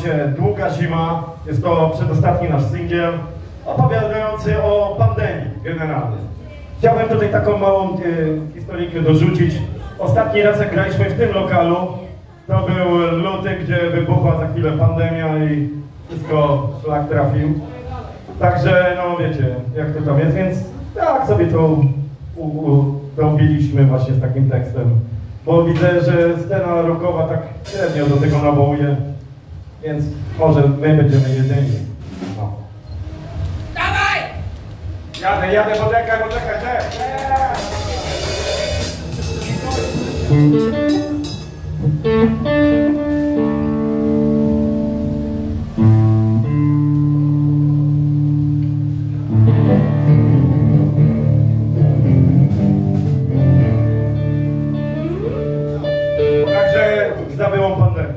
Długa zima, jest to przedostatni nasz singiel opowiadający o pandemii generalnie. Chciałbym tutaj taką małą historyjkę dorzucić. Ostatni raz jak graliśmy w tym lokalu, to był luty, gdzie wybuchła za chwilę pandemia i wszystko szlak trafił. Także no wiecie, jak to tam jest, więc tak sobie to robiliśmy właśnie z takim tekstem. Bo widzę, że scena rockowa tak średnio do tego nawołuje, więc może my będziemy jedyni. No. Dawaj! Jadę, poczekaj, Także zabyłą pandemię.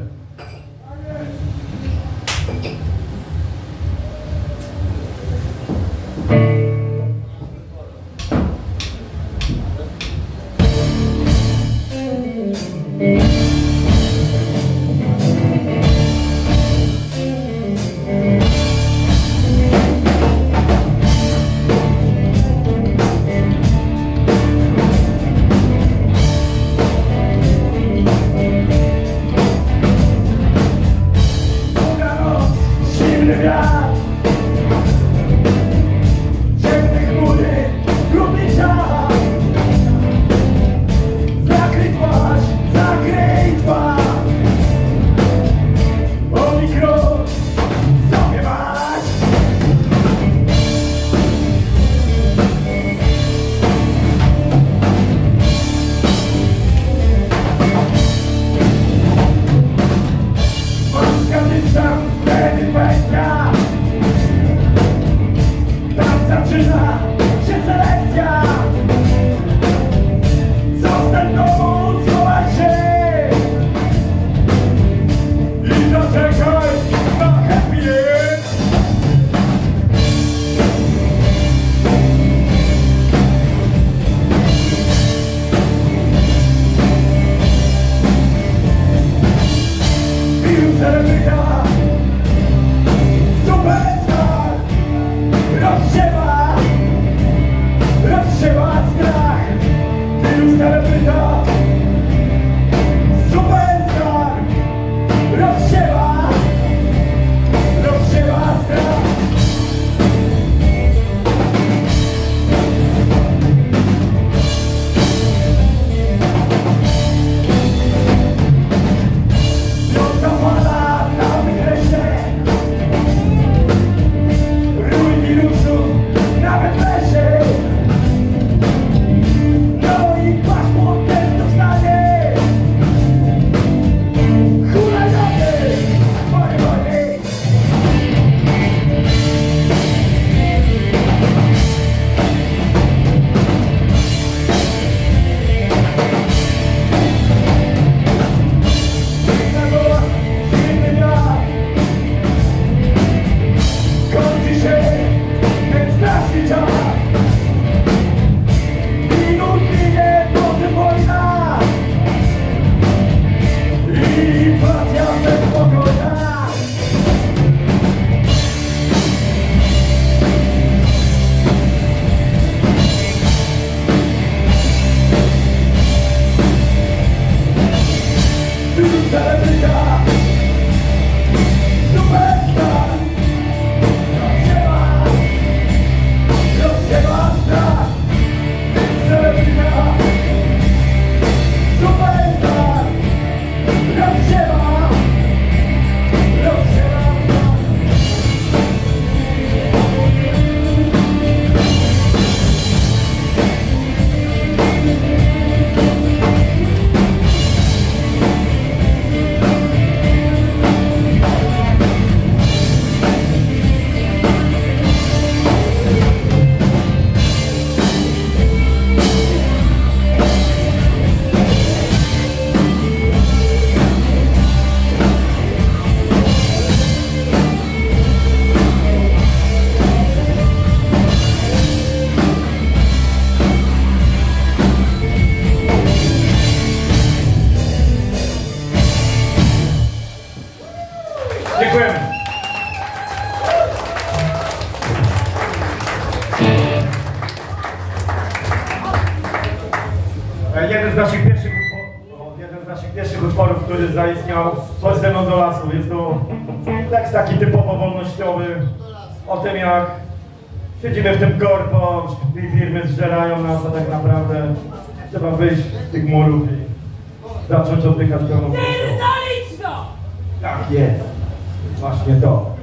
Dziękujemy. Jeden z naszych pierwszych utworów, który zaistniał, Chodź ze mną do lasu. Jest to tekst taki typowo wolnościowy o tym, jak siedzimy w tym korpo, te firmy zżerają nas, a tak naprawdę trzeba wyjść z tych murów i zacząć oddychać pełną piersią. Tak jest. Właśnie to.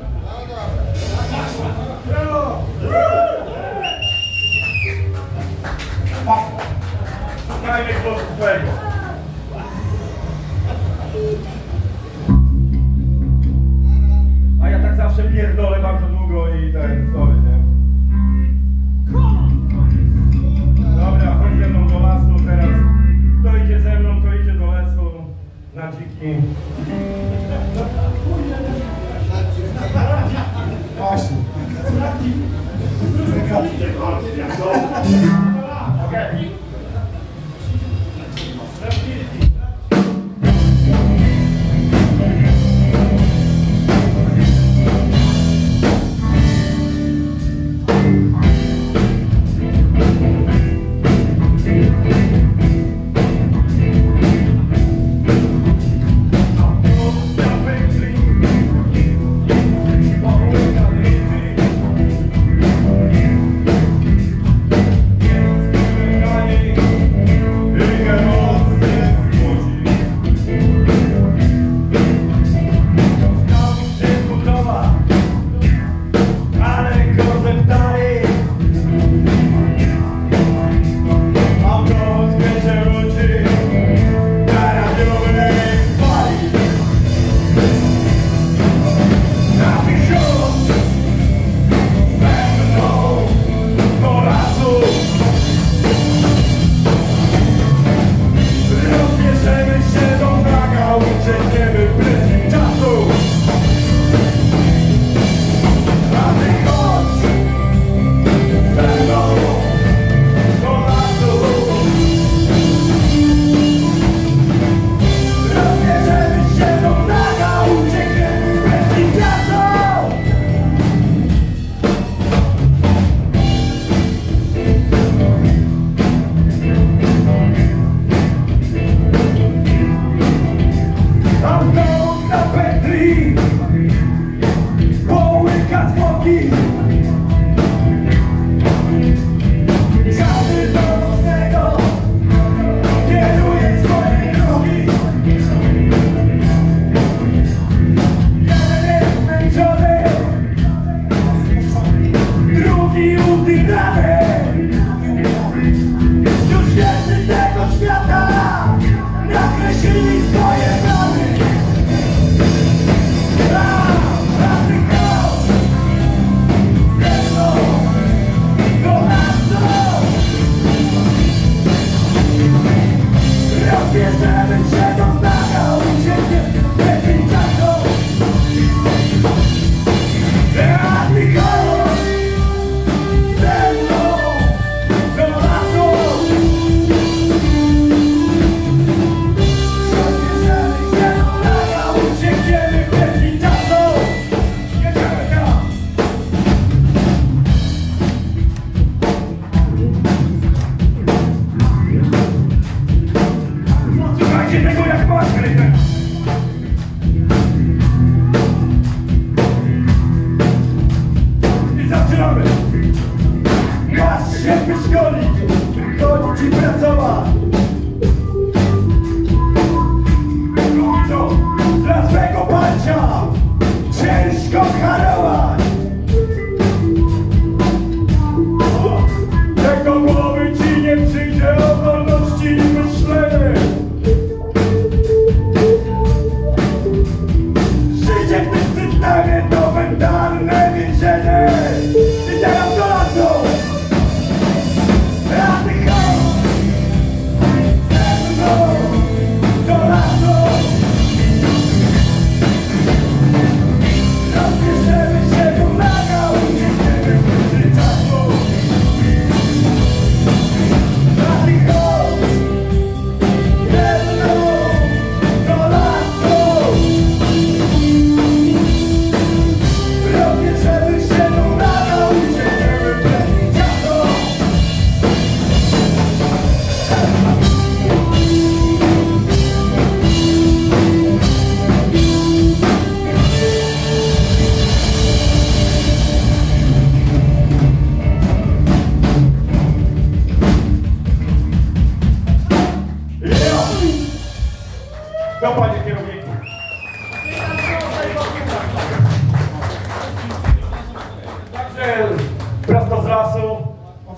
Dajmy głos swojego. A ja tak zawsze pierdolę bardzo długo i ten, sorry, nie? Dobra, chodź ze mną do lasu teraz. Kto idzie ze mną, to idzie do lasu. Na dziki. Właśnie. Okej.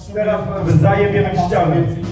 Teraz zajebiemy w ścianę.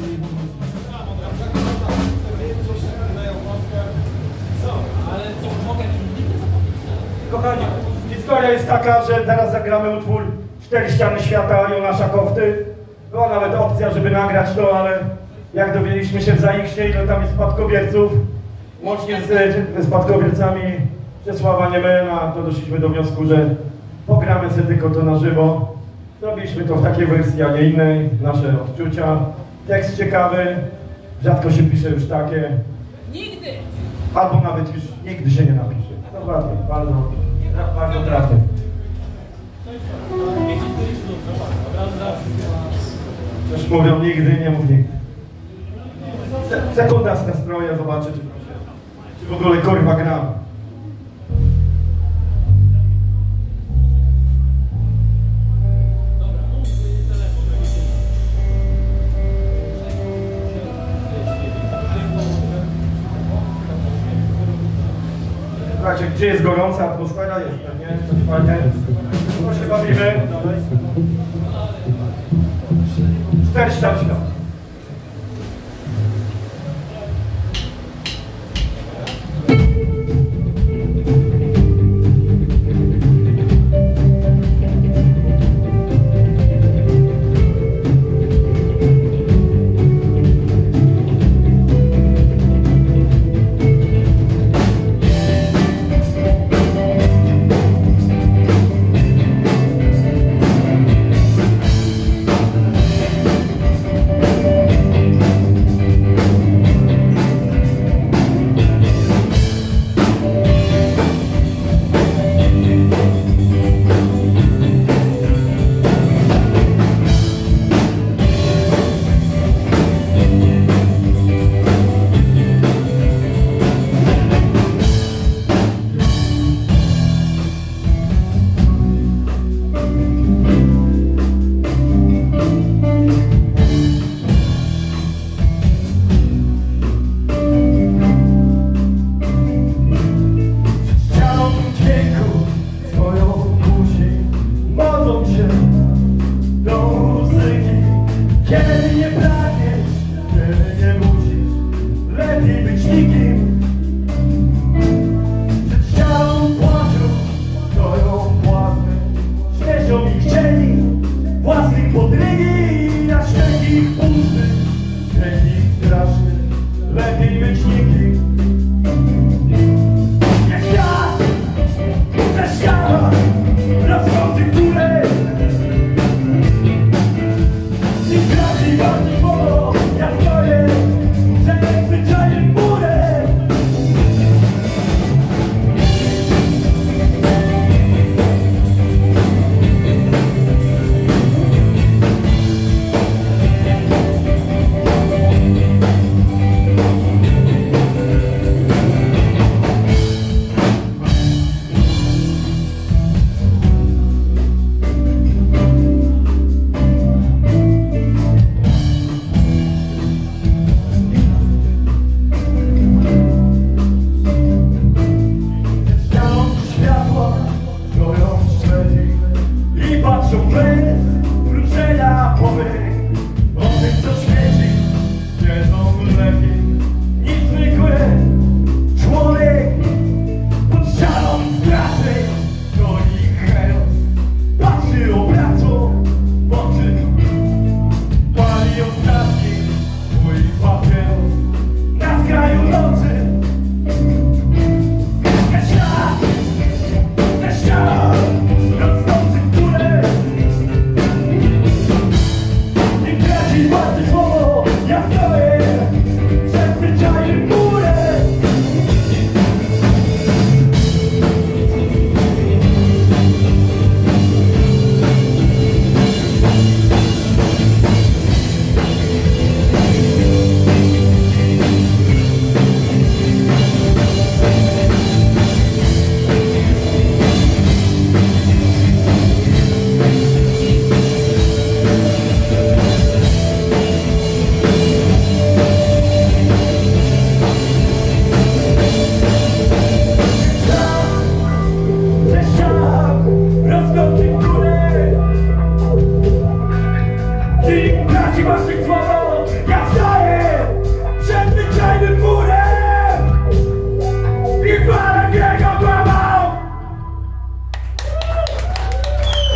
Kochani, historia jest taka, że teraz zagramy utwór Cztery ściany świata Jonasza Kofty. Była nawet opcja, żeby nagrać to, ale jak dowiedzieliśmy się w Zaichnie, ile tam jest spadkobierców, łącznie z spadkobiercami Czesława Niemena, to doszliśmy do wniosku, że pogramy sobie tylko to na żywo. Zrobiliśmy to w takiej wersji, a nie innej, nasze odczucia. Tekst ciekawy, rzadko się pisze już takie. Nigdy! Albo nawet już nigdy się nie napisze. Dokładnie, bardzo trafnie. Też mówią nigdy, nie mów nigdy. Sekunda z nastroja, zobaczyć, czy w ogóle kurwa gram. Słuchajcie, gdzie jest gorąca atmosfera? Jest pewnie, to fajnie. No się bawimy. Cztery ściany świata.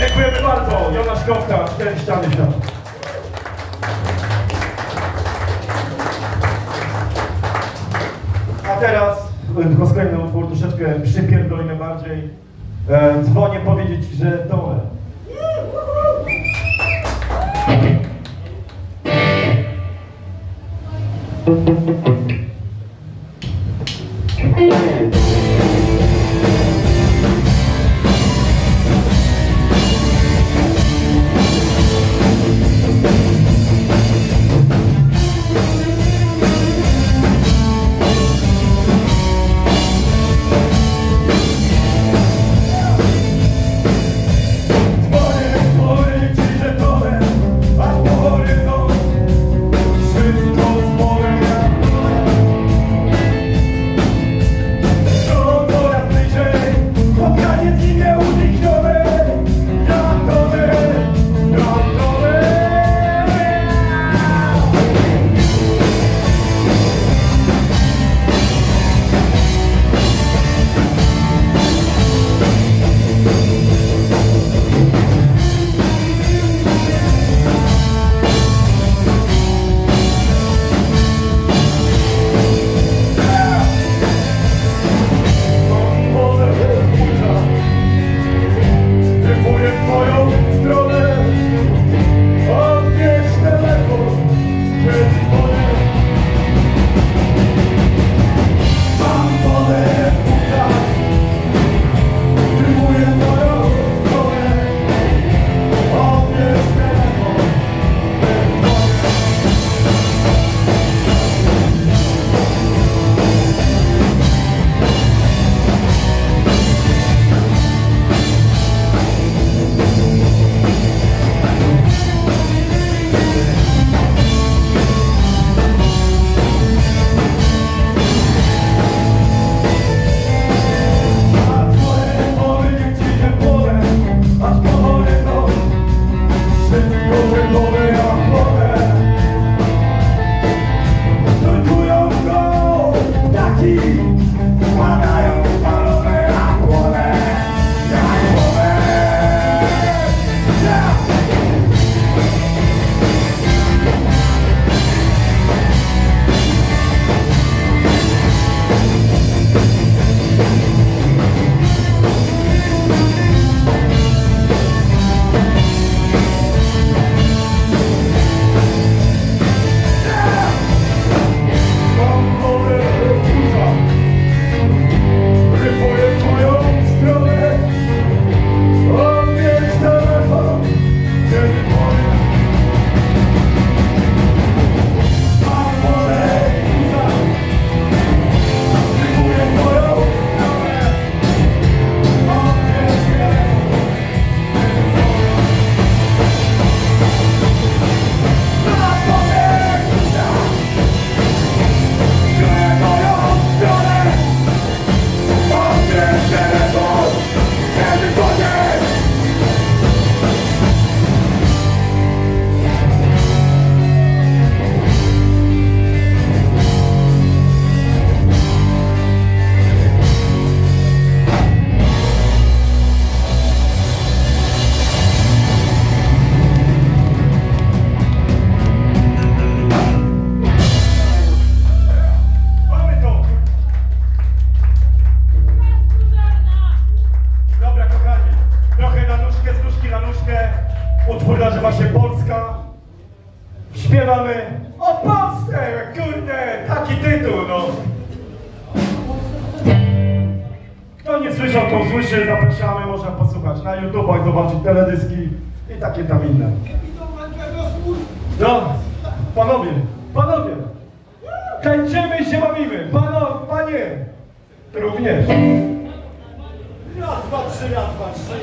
Dziękujemy bardzo. Jonasz Kopka, 4 ściany świata. A teraz, tylko skrajny utwór, troszeczkę przypierdolimy bardziej. Dzwonię powiedzieć, że dole. Utwór nazywa się Polska. Śpiewamy o Polsce, kurde, taki tytuł, no. Kto nie słyszał, to usłyszy, zapraszamy, można posłuchać na YouTubach, zobaczyć teledyski i takie tam inne. No, panowie, tańczymy się bawimy, panie, również. Raz, dwa, trzy.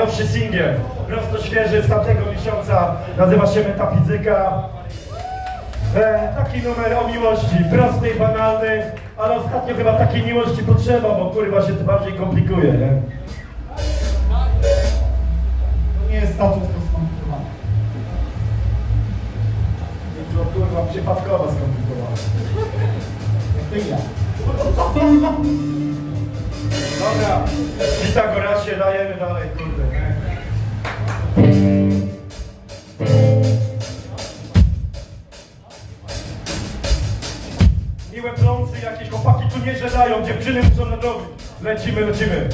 najnowszy singiel, prosto świeży z tamtego miesiąca, nazywa się Metafizyka. Taki numer o miłości, prosty i banalny, ale ostatnio chyba takiej miłości potrzeba, bo kurwa się to bardziej komplikuje, nie? To nie jest status, to skomplikowany. To kurwa przypadkowo skomplikowane. Jak ty ja. Dobra, Pitagorasie dajemy dalej, kurde, nie? Miłe plący jakieś chłopaki tu nie żedają, dziewczyny muszą nadrobić. Lecimy, lecimy.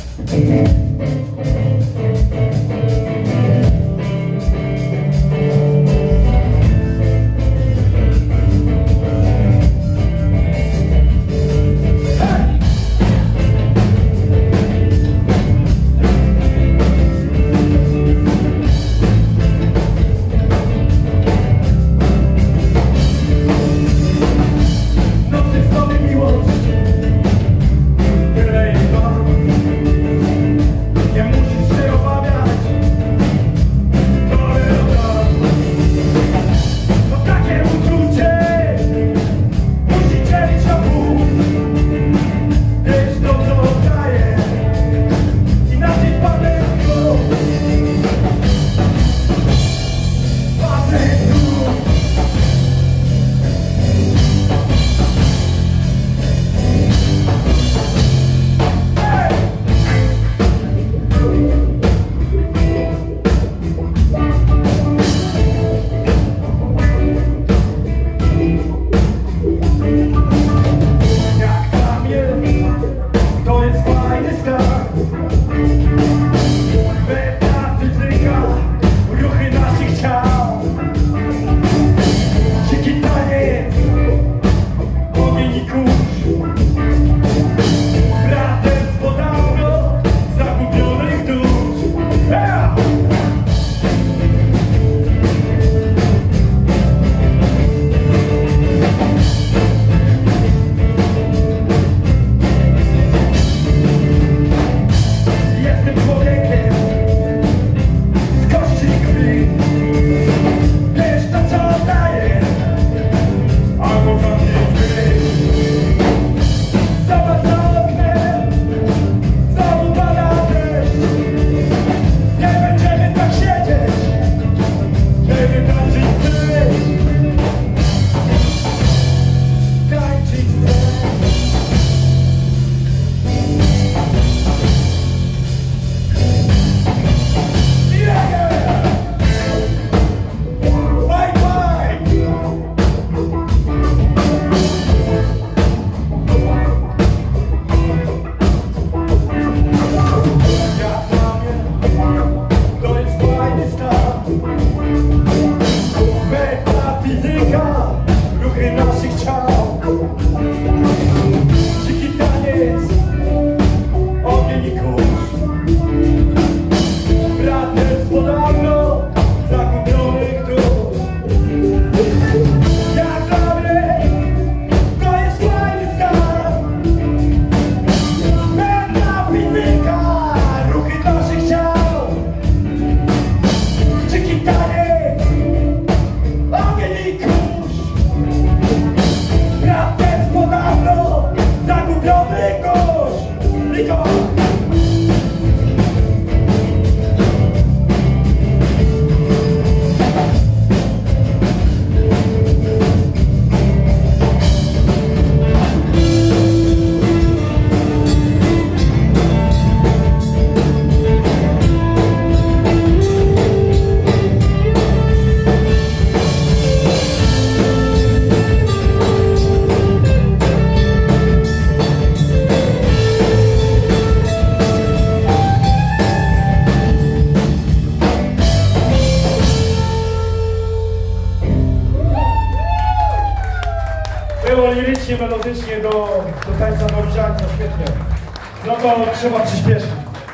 Było lirycznie, melodycznie do tańca Norżanka, świetnie. No to trzeba przyspieszyć.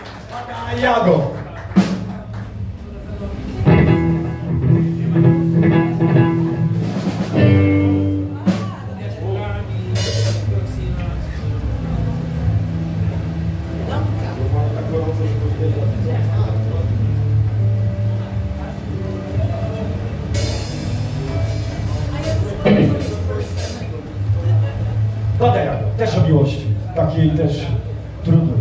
Jago! Tak gorąco, że to bardziej też trudno.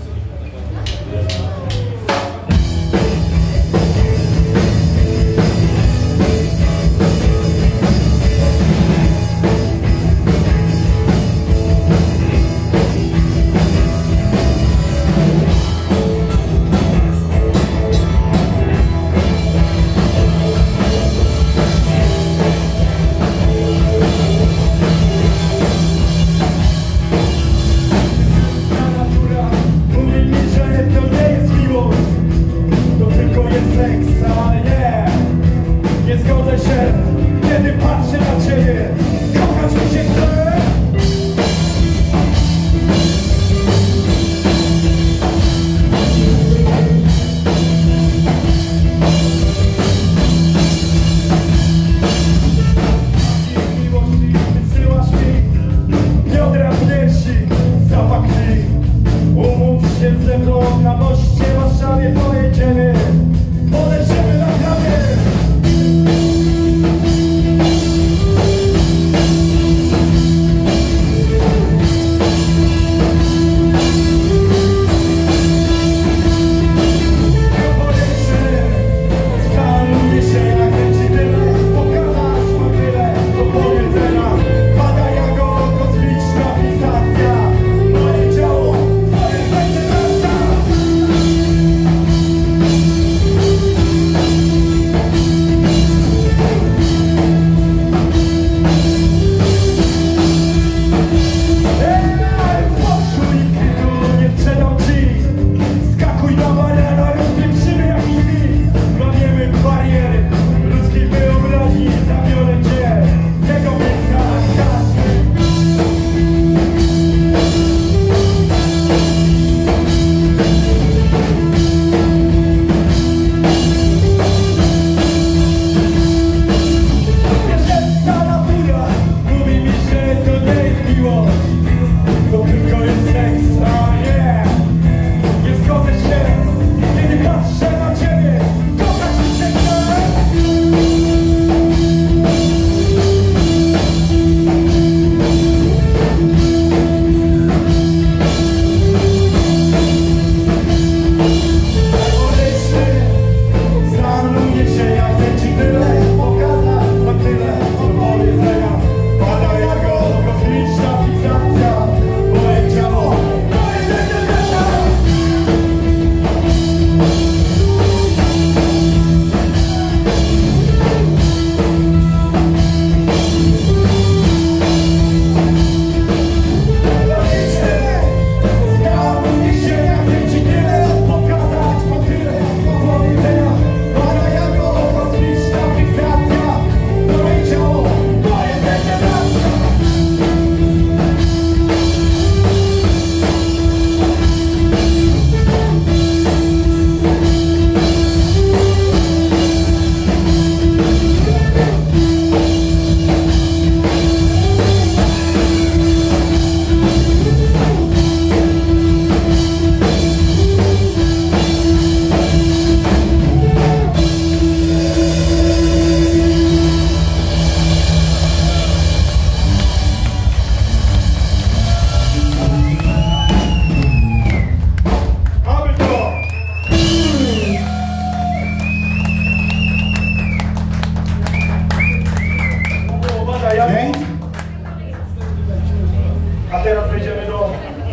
A teraz przejdziemy do...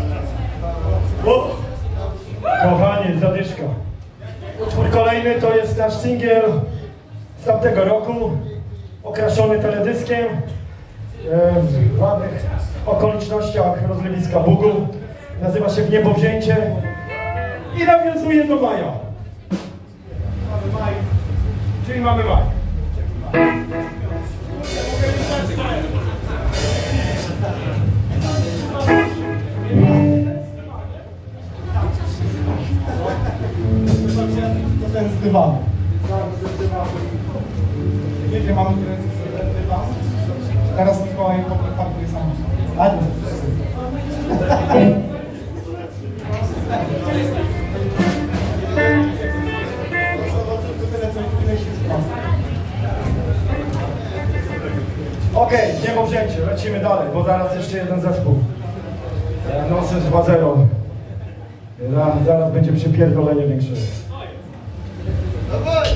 Kochanie, zadyszka. Utwór kolejny to jest nasz singiel z tamtego roku, okraszony teledyskiem, w ładnych okolicznościach rozlewiska Bugu. Nazywa się W niebo wzięcie i nawiązuje do maja. Mamy maj, czyli mamy maj. To ten z dywanu. Wiecie, mamy ten dywan. Teraz Mikołaj pakuje sam. Ładnie. Okej, niebo wzięcie, lecimy dalej, bo zaraz jeszcze jeden zespół. Nonsens 2-0. Zaraz będzie przypierdolenie większe. Dawaj!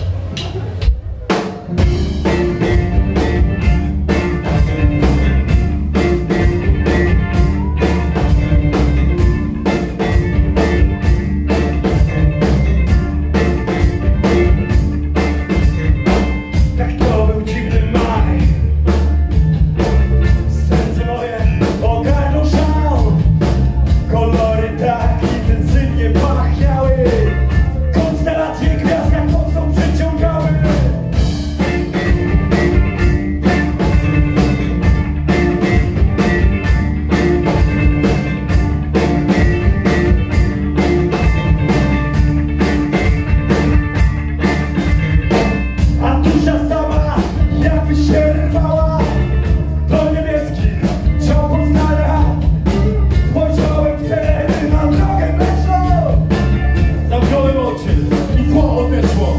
Tak to był dziwny maj. Serce moje ogarnął szał. Kolory tak intensywnie pachniały. Konstelacje gwiazd jak mocno przyciągały. A dusza sama jakby się rwała do niebieskich ciał Poznania. Spojrzałem wtedy na drogę mleczną. Zamknąłem oczy i zło odeszło.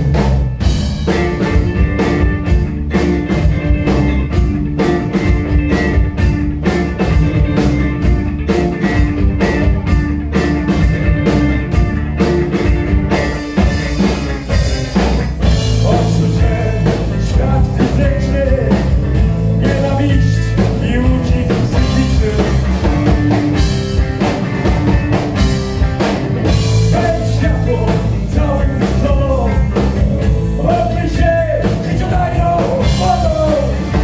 Odczucie świat fizyczny, nienawiść i ucisk psychiczny. Weź światło całym sobą, odkryj się życiodajną wodą.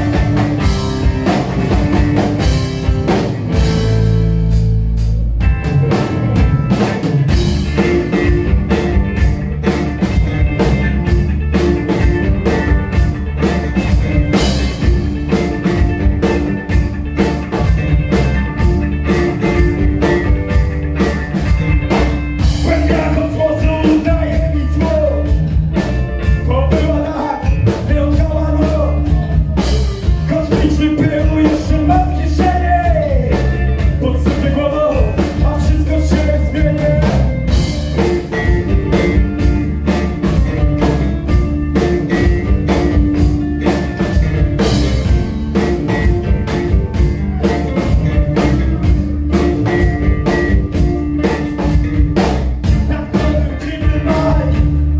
Łezka kosmosu daje mi zło. To była tak wyjątkowa noc. Kosmiczny pył jeszcze mam w kieszeni. Podsuwę głową, a wszystko się zmieni. Tak to był dziwny maj.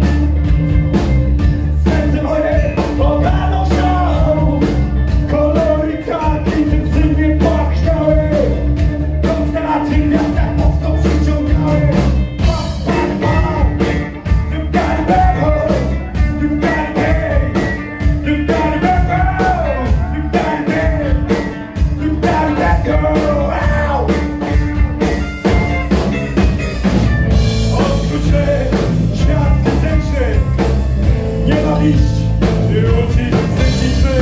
Serce moje ogarnął szał. Kolory tak intensywnie pachniały. Konstelacje gwiazd tak mocno przyciągały. Pach, pach, pach. You've got it, baby. You've got it, baby. You've got it, baby. You've got it, baby. You've got it, that girl. Ow! Odczucie świat fizyczny, nienawiść i ucisk psychiczny.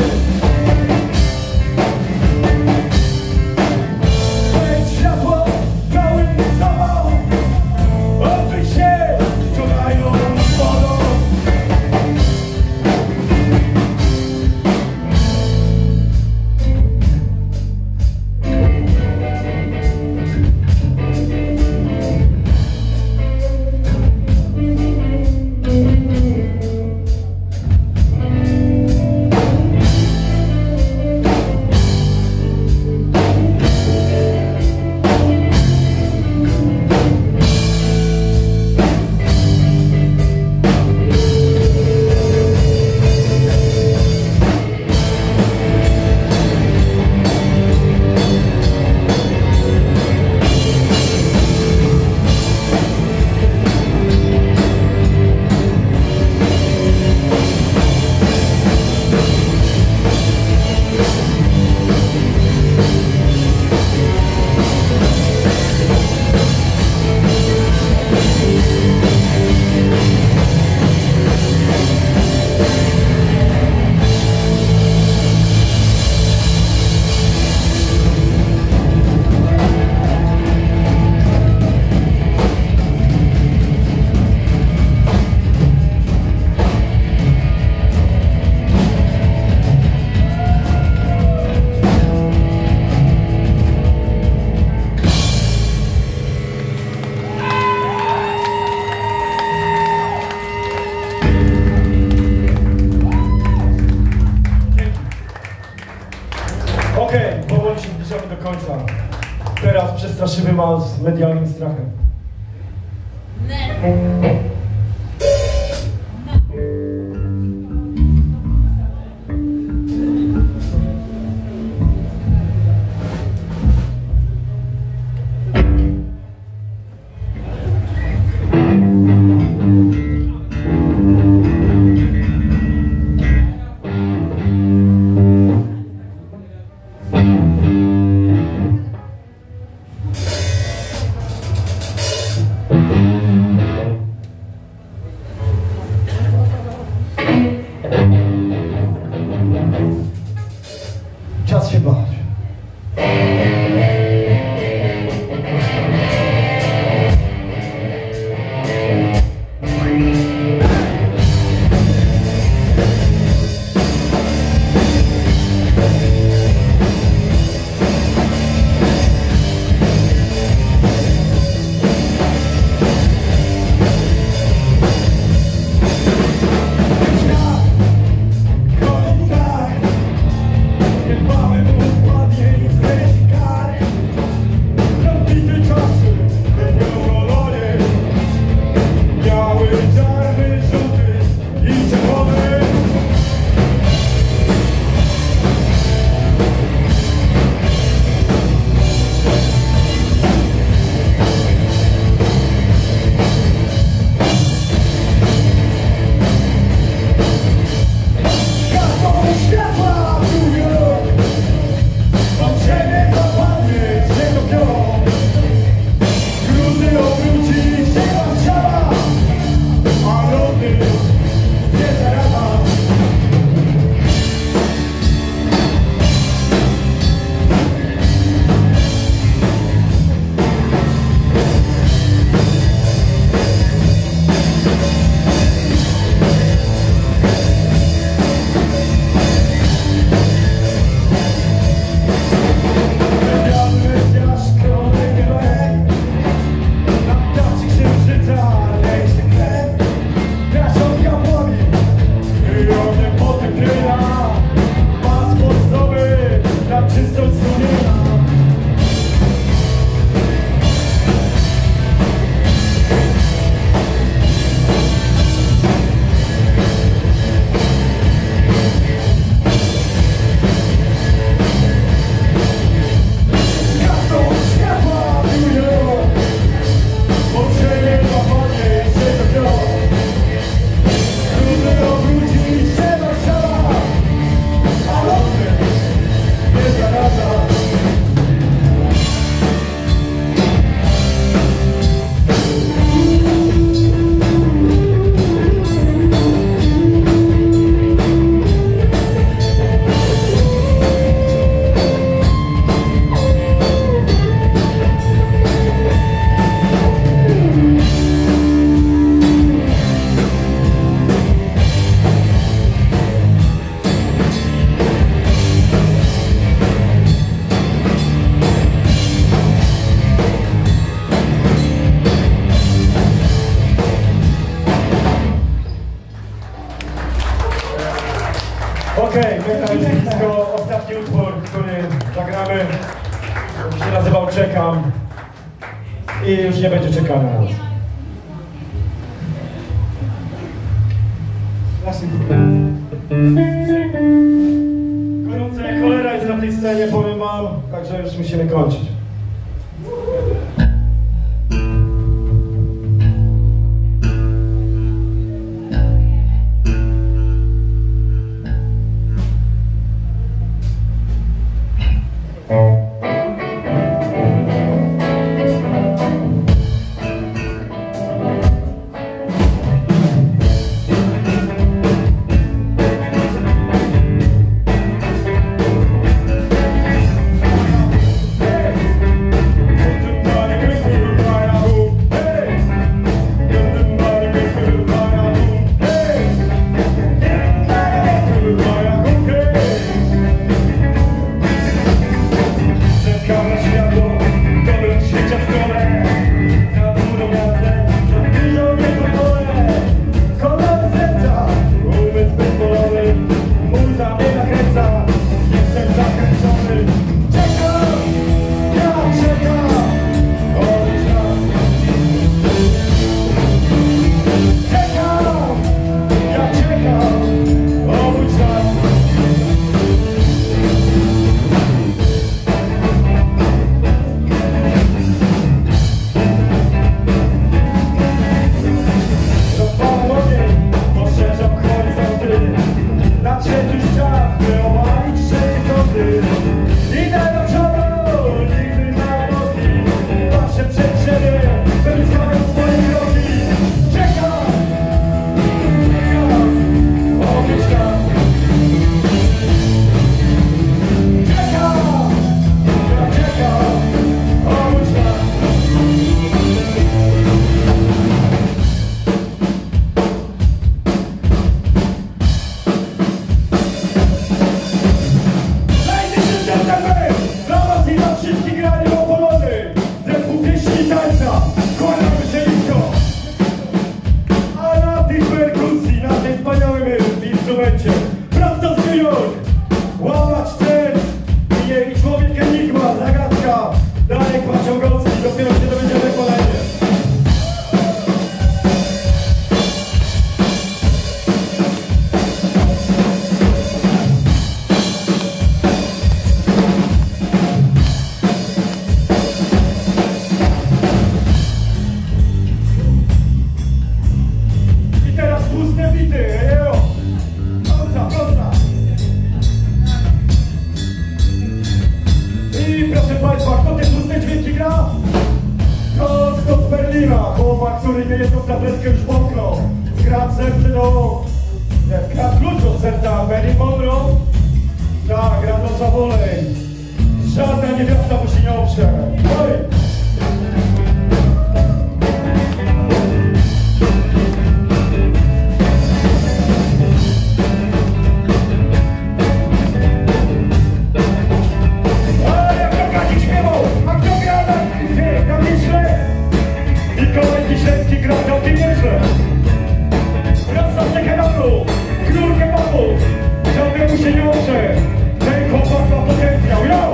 Weź światło całym sobą, odkryj się wczorajną wodą. straszywy mal z medialnym strachem. Czas się bać. Okej, Metal już blisko. Ostatni utwór, który zagramy, będzie się nazywał Czekam i już nie będzie czekania na nas. Gorąca jak cholera jest na tej scenie, powiem wam, także już musimy kończyć. momencie. Prosto z New York, łamać cel i człowiek enigma, zagadka. Dalej Pasiągowski, dopiero się dowiedziemy kolejnie. I teraz puste bity, kontra. I proszę Państwa, kto te puste dźwięki gra? To z Berlina, chłopak, który nie jedną tabletkę już mokro. Skradł serce do... Nie, skradł klucz od serca Marilyn Monroe. Tak, gra do zawolej. Żadna niewiasta mu się nie oprze. Oj! Kiszewski gra całkiem nieźle. Rasta z Teheranu, król kebabów. Żadnemu się nie oprze. Ten chłopak ma potencjał, yo!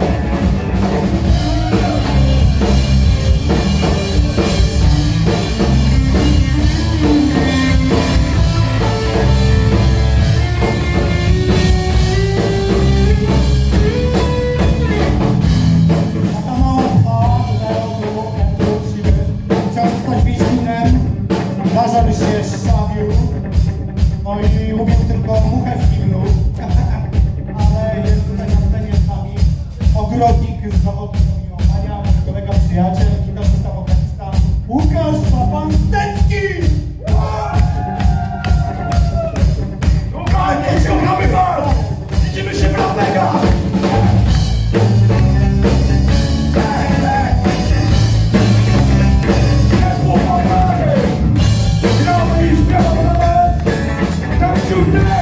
Żebyś się stawił, no i mówił tylko muchę w kiblu, ale jest tutaj na scenie z nami ogrodnik z zawodu Ania, mój kolega, przyjaciel, gitarzysta, wokalista Łukasz Papan-Stecki! Łukasz, kochamy was! Widzimy się w Las Vegas! Shoot that!